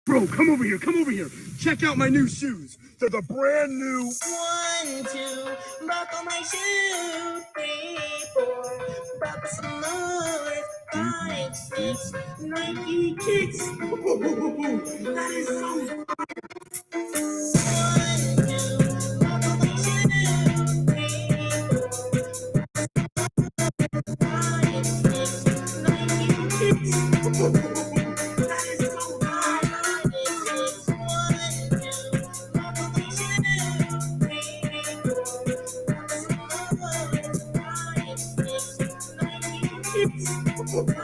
Bro, come over here, come over here. Check out my new shoes. They're the brand new. 1, 2, buckle my shoe. 3, 4, buckle some more. 5, 6, Nike kicks. That is so. 1, 2, buckle my shoe. 3, 4, 5, 6, Nike kicks. That is so. 5, 6, 1, 2, buckle my shoe. 3, 4, buckle some more. 5, 6, Nike kicks. 5, 6.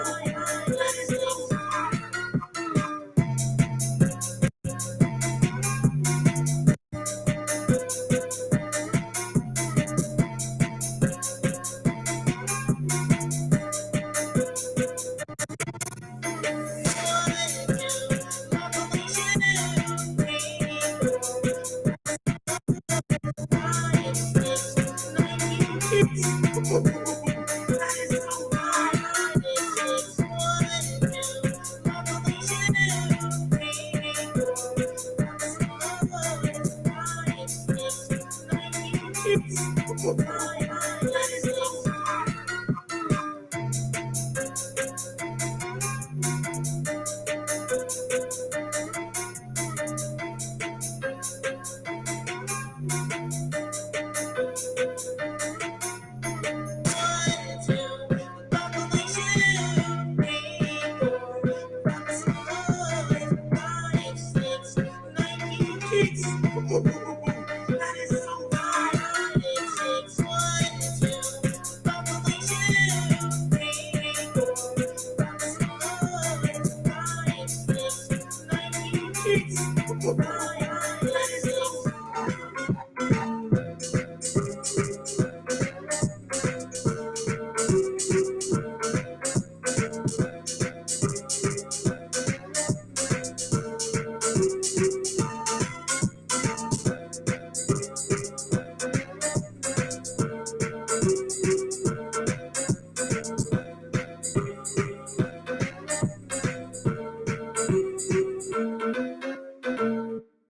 It's